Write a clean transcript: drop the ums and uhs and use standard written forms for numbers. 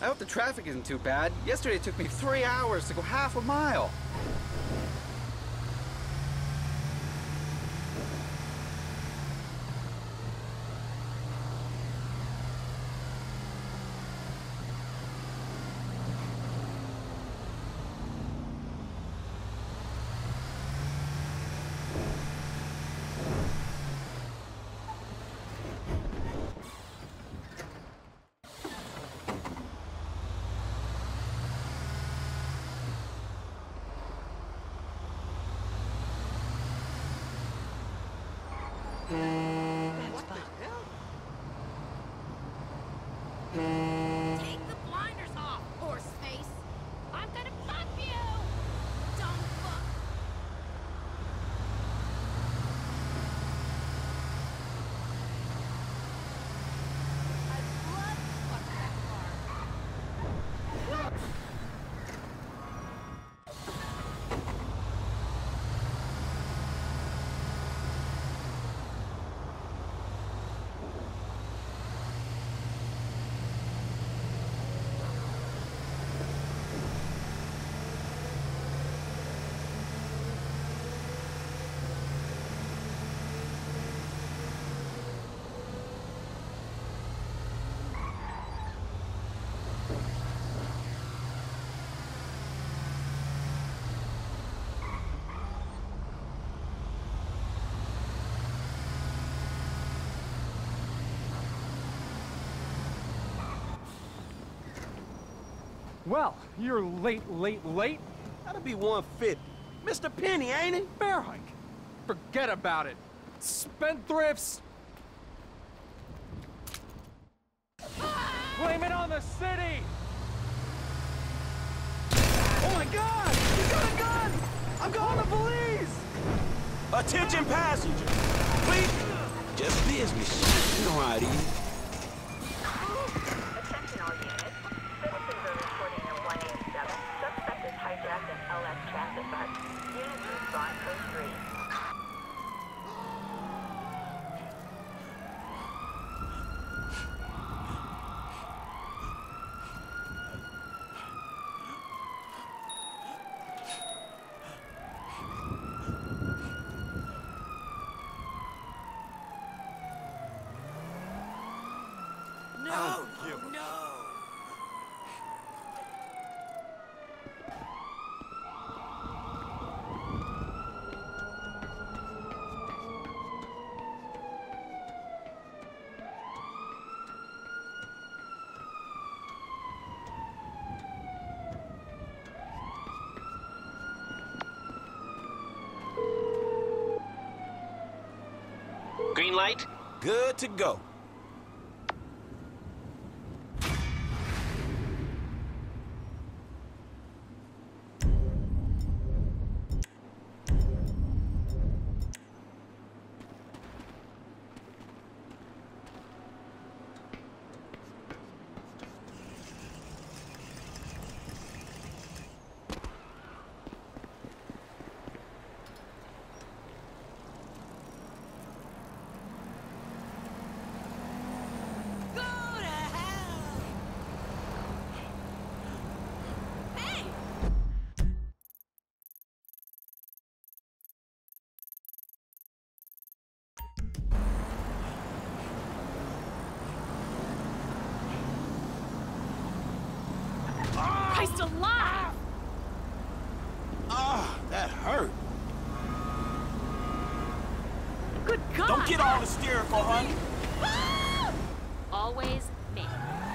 hope the traffic isn't too bad. Yesterday it took me 3 hours to go half a mile. Take the blinders off, horse face! I'm gonna pop you! Dumb fuck! I blood fuck that car! Well, you're late. That'll be 150. Mr. Penny, ain't it? Bear hike. Forget about it. Spendthrifts. Blame it on the city. Oh my God! He's got a gun! I'm calling the police! Attention passengers. Please. Just business. You know how it is. Attention all units. Citizens are reporting a 187. Suspect is hijacked an LS transit bus. Units respond code 3. Green light? Good to go. Christ alive! Ah, that hurt. Good God! Don't get all hysterical, honey. Always me.